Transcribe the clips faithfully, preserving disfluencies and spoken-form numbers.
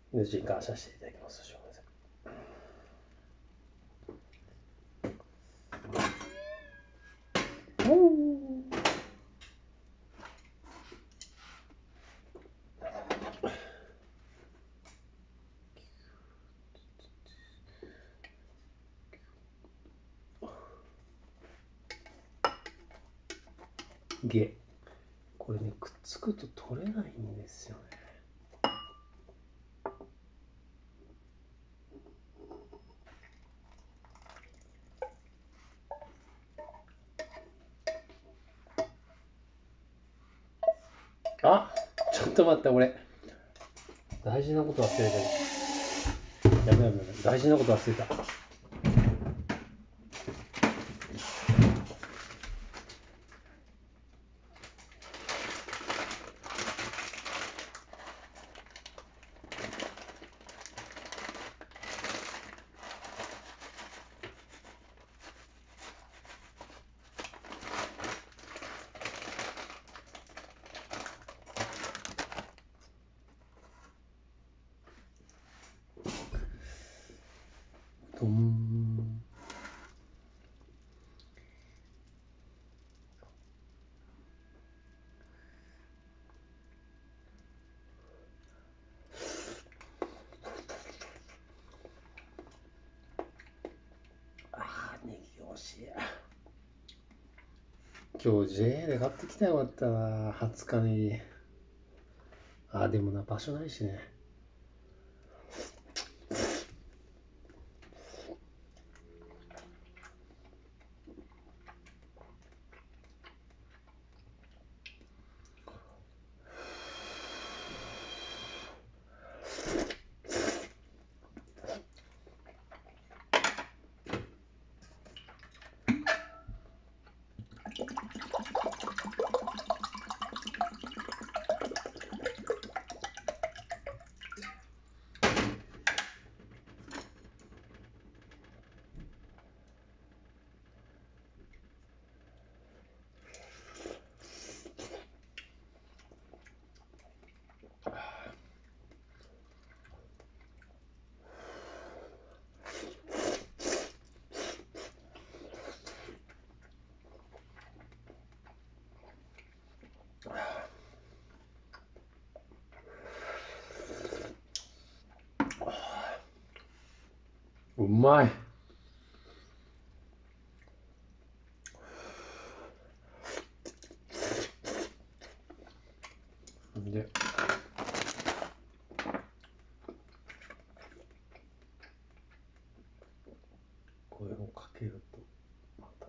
で時間させていただきます。すみません。おーゲ。これね、くっつくと取れないんですよね。あ、ちょっと待って、俺。大事なこと忘れてる。やべやべやべ。大事なこと忘れた。どん。あー、ネギ惜しい。今日 ジェーエー で買ってきたらよかったな、はつかネギ。あー、でもな、場所ないしね。うまい。で、これをかけると、また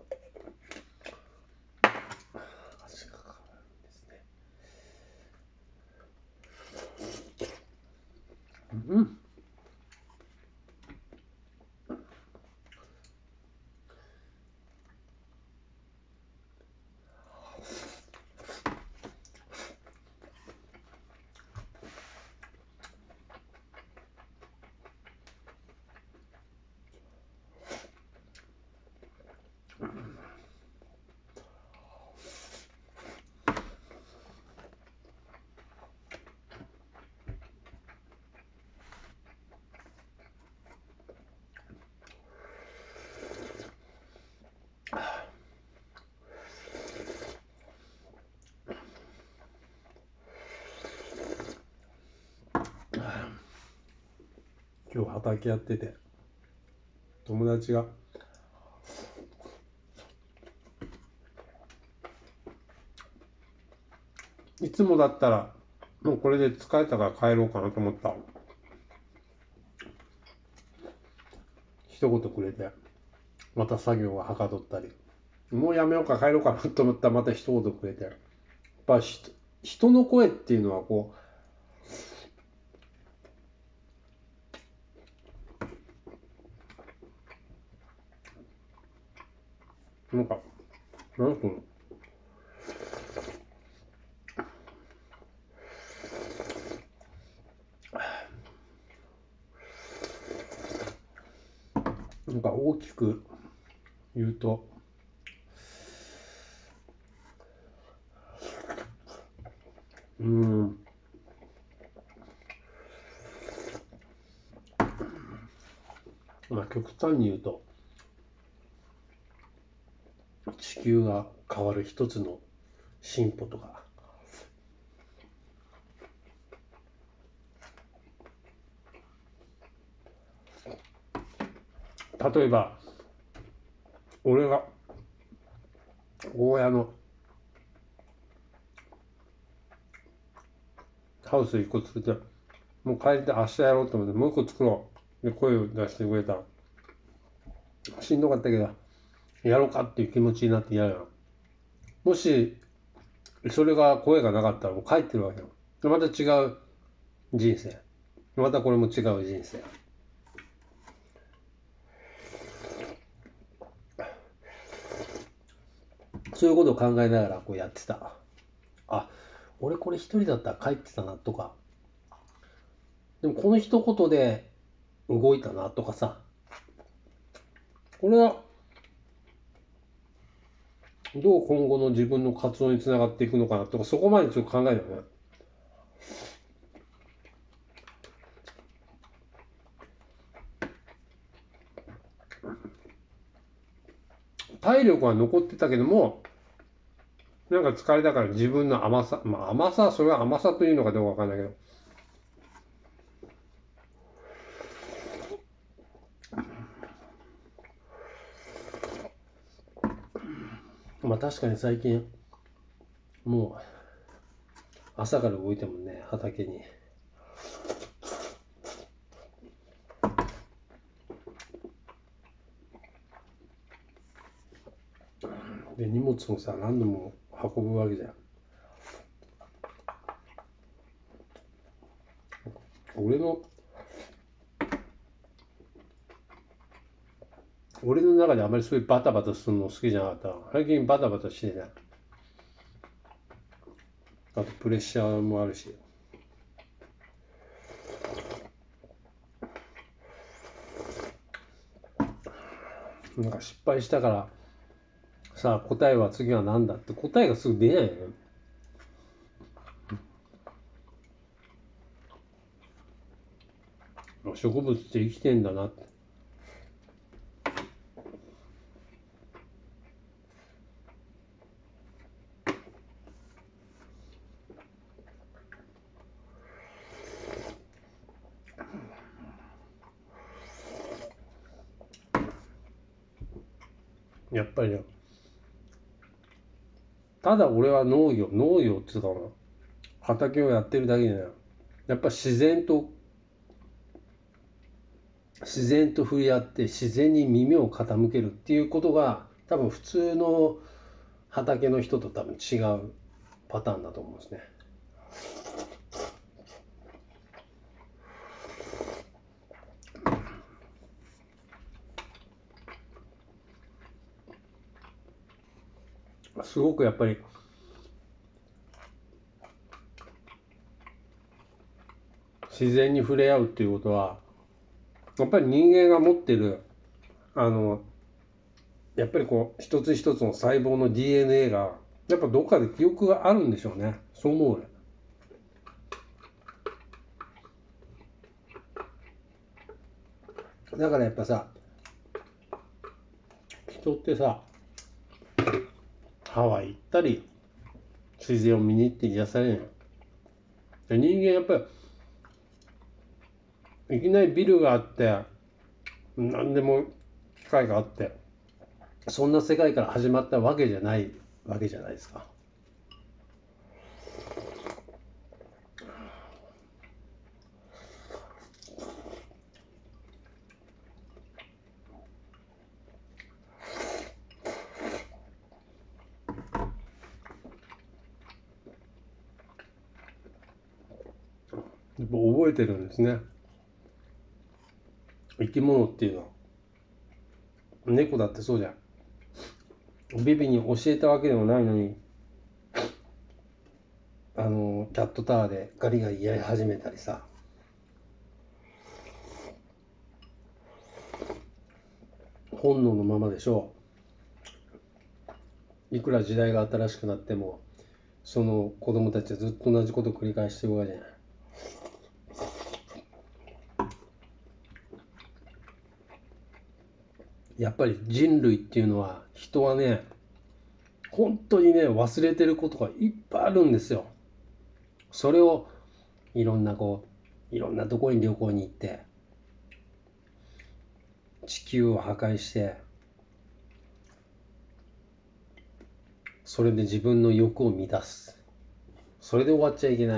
味が変わるんですね。うん。今日畑やってて、友達がいつもだったらもうこれで疲れたから帰ろうかなと思った。一言くれて、また作業がはかどったり、もうやめようか帰ろうかなと思ったらまた一言くれて、やっぱ人の声っていうのはこう、なんか、なんか、なんか大きく言うと、うーん、 極端に言うと地球が変わる一つの進歩とか、例えば俺が大家のハウス一個作って、もう帰りて明日やろうと思ってもう一個作ろうで声を出してくれた。しんどかったけどやろうかっていう気持ちになってやるよ。もしそれが声がなかったらもう帰ってるわけよ。また違う人生、またこれも違う人生。そういうことを考えながらこうやってた。あ、俺これ一人だったら帰ってたなとか、でもこの一言で動いたなとかさ、これはどう今後の自分の活動につながっていくのかなとか、そこまでちょっと考えるよね。体力は残ってたけども、なんか疲れたから自分の甘さ、まあ甘さ、それは甘さというのかどうかわかんないけど、まあ確かに最近もう朝から動いてもね、畑に。で荷物もさ何度も運ぶわけじゃん。俺の俺の中であまりそういうバタバタするの好きじゃなかった。最近バタバタしてない。あとプレッシャーもあるし。なんか失敗したからさあ答えは次は何だって答えがすぐ出ないよね。植物って生きてんだなって。やっぱりね、ただ俺は農業農業っていうかな、畑をやってるだけでね、やっぱ自然と自然と触れ合って自然に耳を傾けるっていうことが多分普通の畑の人と多分違うパターンだと思うんですね。すごくやっぱり自然に触れ合うっていうことはやっぱり人間が持ってるあのやっぱりこう一つ一つの細胞の ディーエヌエー がやっぱどっかで記憶があるんでしょうね。そう思うね。だからやっぱさ、人ってさハワイ行ったり自然を見に行って癒されるの。人間やっぱりいきなりビルがあって何でも機械があってそんな世界から始まったわけじゃないわけじゃないですか。やっぱ覚えてるんですね。生き物っていうのは猫だってそうじゃん。ビビに教えたわけでもないのにあのキャットタワーでガリガリやり始めたりさ、本能のままでしょう。いくら時代が新しくなってもその子供たちはずっと同じことを繰り返してるわけじゃない。 やっぱり人類っていうのは、人はね、本当にね、忘れてることがいっぱいあるんですよ。それをいろんなこう、いろんなところに旅行に行って、地球を破壊して、それで自分の欲を満たす。それで終わっちゃいけない。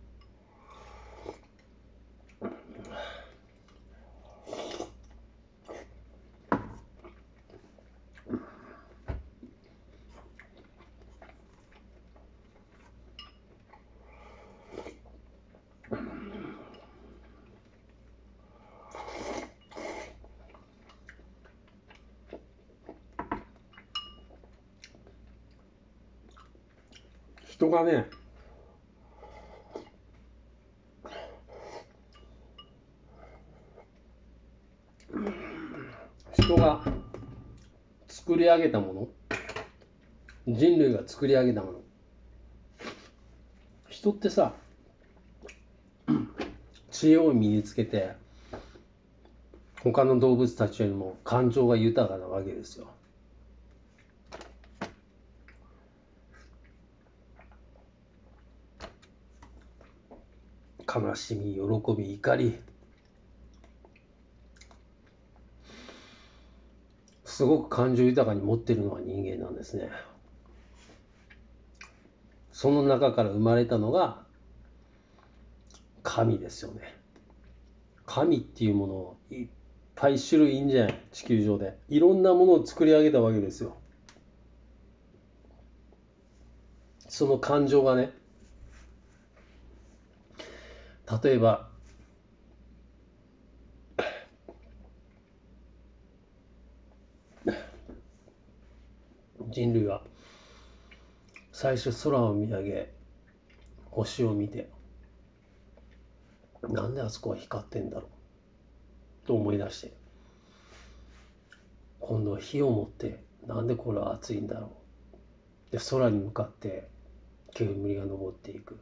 人がね、人が作り上げたもの、人類が作り上げたもの。人ってさ、知恵を身につけて、他の動物たちよりも感情が豊かなわけですよ。悲しみ、喜び、怒り、すごく感情豊かに持ってるのが人間なんですね。その中から生まれたのが神ですよね。神っていうものをいっぱい種類いいんじゃない、地球上でいろんなものを作り上げたわけですよ。その感情がね、例えば人類は最初空を見上げ、星を見て、なんであそこは光ってんだろうと思い出して、今度は火を持って、なんでこれは熱いんだろう。で、空に向かって煙が昇っていく。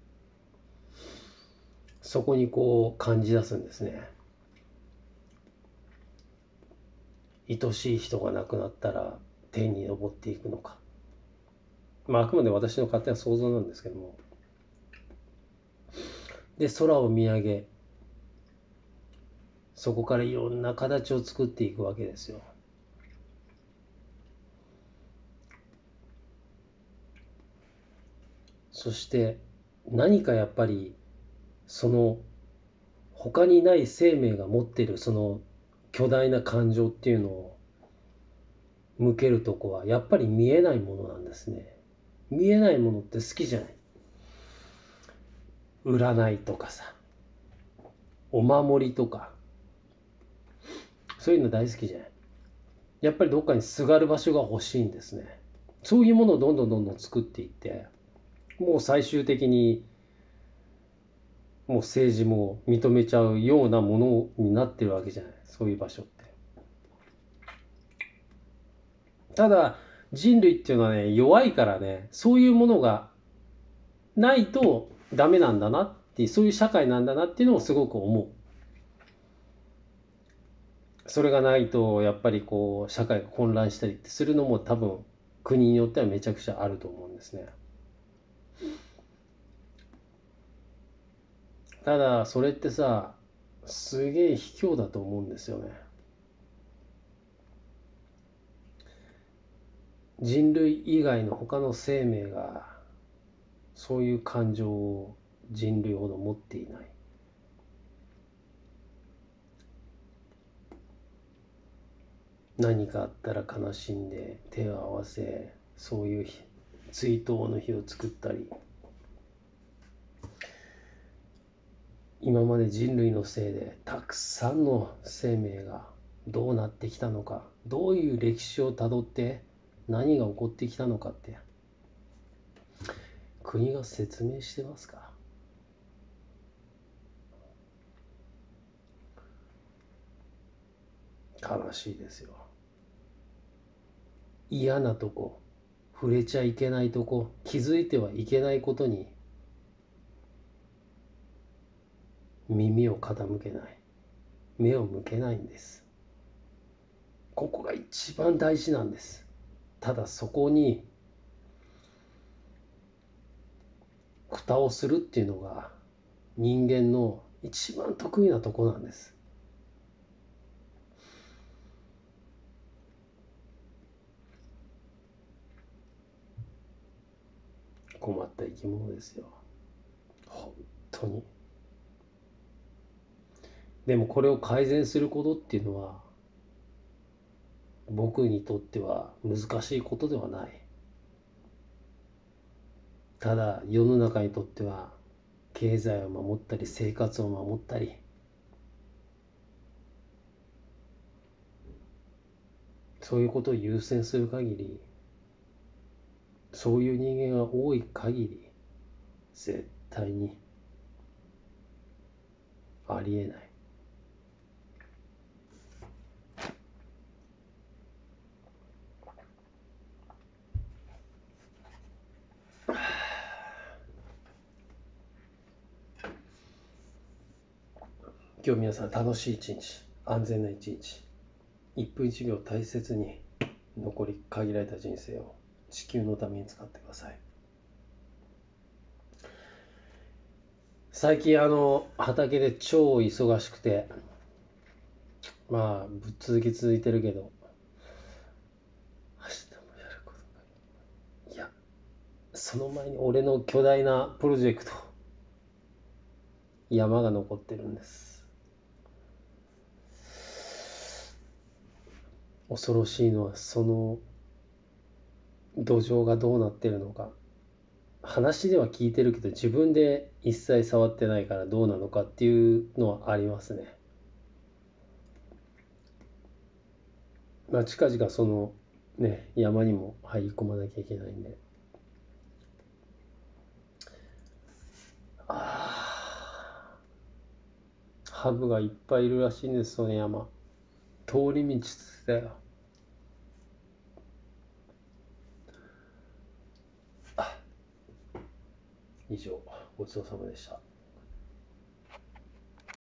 そこにこう感じ出すんですね。愛しい人が亡くなったら天に昇っていくのか。まあ、あくまで私の勝手な想像なんですけども。で、空を見上げ、そこからいろんな形を作っていくわけですよ。そして何かやっぱりその他にない生命が持っているその巨大な感情っていうのを向けるとこはやっぱり見えないものなんですね。見えないものって好きじゃない。占いとかさ、お守りとか、そういうの大好きじゃない。やっぱりどっかにすがる場所が欲しいんですね。そういうものをどんどんどんどん作っていって、もう最終的にもう政治も認めちゃうようなものになってるわけじゃない、そういう場所って。ただ人類っていうのはね、弱いからね、そういうものがないとダメなんだなっていう、そういう社会なんだなっていうのをすごく思う。それがないとやっぱりこう社会が混乱したりするのも多分国によってはめちゃくちゃあると思うんですね。ただそれってさ、すげえ卑怯だと思うんですよね。人類以外の他の生命がそういう感情を人類ほど持っていない。何かあったら悲しんで手を合わせ、そういう追悼の日を作ったり、今まで人類のせいでたくさんの生命がどうなってきたのか、どういう歴史をたどって何が起こってきたのかって国が説明してますか？悲しいですよ。嫌なとこ、触れちゃいけないとこ、気づいてはいけないことに耳を傾けない、目を向けないんです。 ここが一番大事なんです。ただそこに蓋をするっていうのが人間の一番得意なとこなんです。困った生き物ですよ、本当に。でもこれを改善することっていうのは僕にとっては難しいことではない。ただ世の中にとっては経済を守ったり生活を守ったり、そういうことを優先する限り、そういう人間が多い限り絶対にありえない。今日皆さん楽しい一日、安全な一日、一分一秒大切に残り限られた人生を地球のために使ってください。最近あの畑で超忙しくて、まあぶっ続き続いてるけど、明日もやること、いや、その前に俺の巨大なプロジェクト、山が残ってるんです。恐ろしいのはその土壌がどうなってるのか、話では聞いてるけど自分で一切触ってないからどうなのかっていうのはありますね。まあ近々そのね山にも入り込まなきゃいけないんで、あハブがいっぱいいるらしいんです、その山。通り道だよ。以上、ごちそうさまでした。